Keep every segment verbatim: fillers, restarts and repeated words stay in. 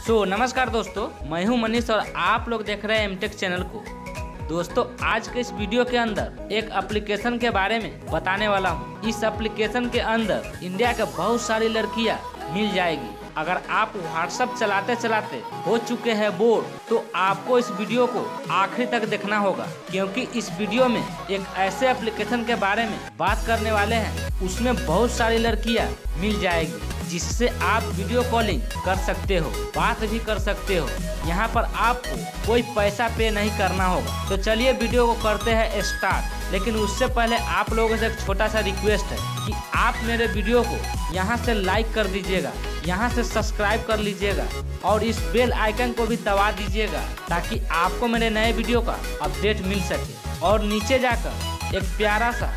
तो नमस्कार दोस्तों, मैं हूं मनीष और आप लोग देख रहे हैं एमटेक चैनल को। दोस्तों, आज के इस वीडियो के अंदर एक एप्लीकेशन के बारे में बताने वाला हूं। इस एप्लीकेशन के अंदर इंडिया के बहुत सारी लड़कियां मिल जाएगी। अगर आप व्हाट्सएप चलाते चलाते हो चुके हैं बोर, तो आपको इस वीडियो को आखिरी तक देखना होगा, क्योंकि इस वीडियो में एक ऐसे एप्लीकेशन के बारे में बात करने वाले हैं। उसमें बहुत सारी लड़कियां मिल जाएगी जिससे आप वीडियो कॉलिंग कर सकते हो, बात भी कर सकते हो। यहाँ पर आपको कोई पैसा पे नहीं करना होगा। तो चलिए वीडियो को करते हैं स्टार्ट। लेकिन उससे पहले आप लोगों से एक छोटा सा रिक्वेस्ट है कि आप मेरे वीडियो को यहाँ से लाइक कर दीजिएगा, यहाँ से सब्सक्राइब कर लीजिएगा और इस बेल आइकन को भी दबा दीजिएगा, ताकि आपको मेरे नए वीडियो का अपडेट मिल सके। और नीचे जाकर एक प्यारा सा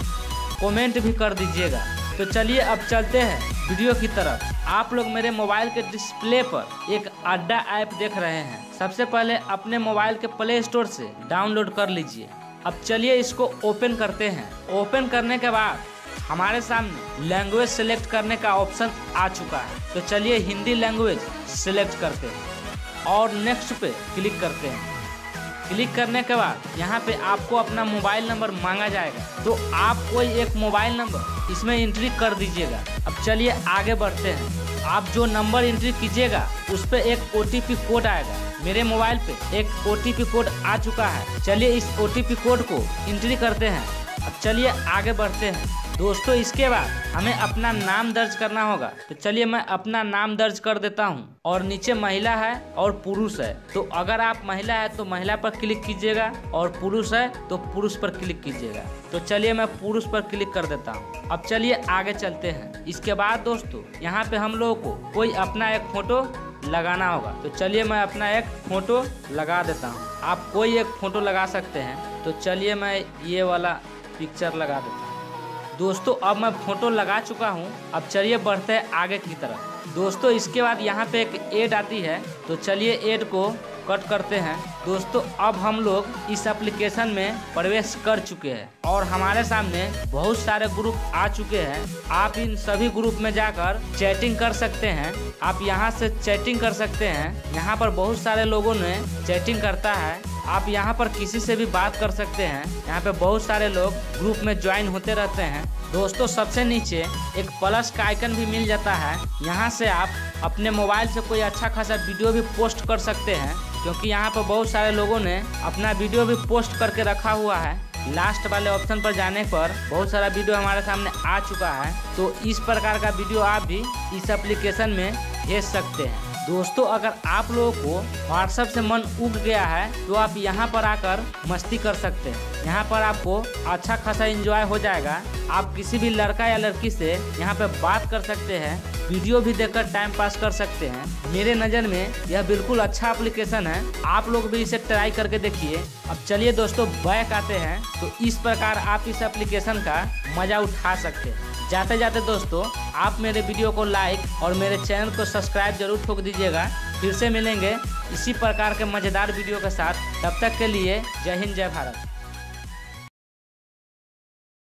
कमेंट भी कर दीजिएगा। तो चलिए अब चलते हैं वीडियो की तरफ। आप लोग मेरे मोबाइल के डिस्प्ले पर एक अड्डा ऐप देख रहे हैं। सबसे पहले अपने मोबाइल के प्ले स्टोर से डाउनलोड कर लीजिए। अब चलिए इसको ओपन करते हैं। ओपन करने के बाद हमारे सामने लैंग्वेज सिलेक्ट करने का ऑप्शन आ चुका है। तो चलिए हिंदी लैंग्वेज सिलेक्ट करते हैं और नेक्स्ट पे क्लिक करते हैं। क्लिक करने के बाद यहाँ पे आपको अपना मोबाइल नंबर मांगा जाएगा, तो आप कोई एक मोबाइल नंबर इसमें एंट्री कर दीजिएगा। अब चलिए आगे बढ़ते हैं। आप जो नंबर एंट्री कीजिएगा उस पर एक ओ टी पी कोड आएगा। मेरे मोबाइल पे एक ओ टी पी कोड आ चुका है। चलिए इस ओ टी पी कोड को एंट्री करते हैं। अब चलिए आगे बढ़ते हैं। दोस्तों, इसके बाद हमें अपना नाम दर्ज करना होगा। तो चलिए मैं अपना नाम दर्ज कर देता हूं। और नीचे महिला है और पुरुष है, तो अगर आप महिला है तो महिला पर क्लिक कीजिएगा और पुरुष है तो पुरुष पर क्लिक कीजिएगा। तो चलिए मैं पुरुष पर क्लिक कर देता हूं। अब चलिए आगे चलते हैं। इसके बाद दोस्तों, यहाँ पे हम लोगों को कोई अपना एक फोटो लगाना होगा। तो चलिए मैं अपना एक फोटो लगा देता हूँ। आप कोई एक फोटो लगा सकते हैं। तो चलिए मैं ये वाला पिक्चर लगा देता हूँ। दोस्तों, अब मैं फोटो लगा चुका हूं। अब चलिए बढ़ते हैं आगे की तरफ। दोस्तों, इसके बाद यहाँ पे एक ऐड आती है। तो चलिए ऐड को कट करते हैं। दोस्तों, अब हम लोग इस एप्लीकेशन में प्रवेश कर चुके हैं और हमारे सामने बहुत सारे ग्रुप आ चुके हैं। आप इन सभी ग्रुप में जाकर चैटिंग कर सकते हैं। आप यहाँ से चैटिंग कर सकते हैं। यहाँ पर बहुत सारे लोगों ने चैटिंग करता है। आप यहाँ पर किसी से भी बात कर सकते हैं। यहाँ पे बहुत सारे लोग ग्रुप में ज्वाइन होते रहते हैं। दोस्तों, सबसे नीचे एक प्लस का आइकन भी मिल जाता है। यहाँ से आप अपने मोबाइल से कोई अच्छा खासा वीडियो भी पोस्ट कर सकते हैं, क्योंकि यहाँ पर बहुत सारे लोगों ने अपना वीडियो भी पोस्ट करके रखा हुआ है। लास्ट वाले ऑप्शन पर जाने पर बहुत सारा वीडियो हमारे सामने आ चुका है। तो इस प्रकार का वीडियो आप भी इस एप्लीकेशन में भेज सकते हैं। दोस्तों, अगर आप लोगों को व्हाट्सएप से मन उग गया है तो आप यहाँ पर आकर मस्ती कर सकते हैं। यहाँ पर आपको अच्छा खासा एंजॉय हो जाएगा। आप किसी भी लड़का या लड़की से यहाँ पे बात कर सकते हैं, वीडियो भी देखकर टाइम पास कर सकते हैं। मेरे नज़र में यह बिल्कुल अच्छा एप्लीकेशन है। आप लोग भी इसे ट्राई करके देखिए। अब चलिए दोस्तों बैक आते हैं। तो इस प्रकार आप इस एप्लीकेशन का मज़ा उठा सकते हैं। जाते जाते दोस्तों, आप मेरे वीडियो को लाइक और मेरे चैनल को सब्सक्राइब जरूर ठोक दीजिएगा। फिर से मिलेंगे इसी प्रकार के मज़ेदार वीडियो के साथ। तब तक के लिए जय हिंद, जय भारत।